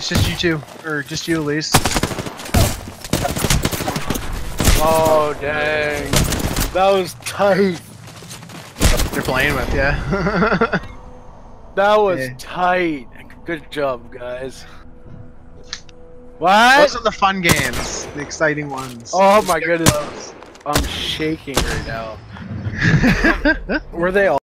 just you two, or just you, Elise. Oh dang, that was tight. They're playing with you. That was Yeah. tight. Good job, guys. What? Those are the fun games, the exciting ones. Oh my goodness, I'm shaking right now. Were they all?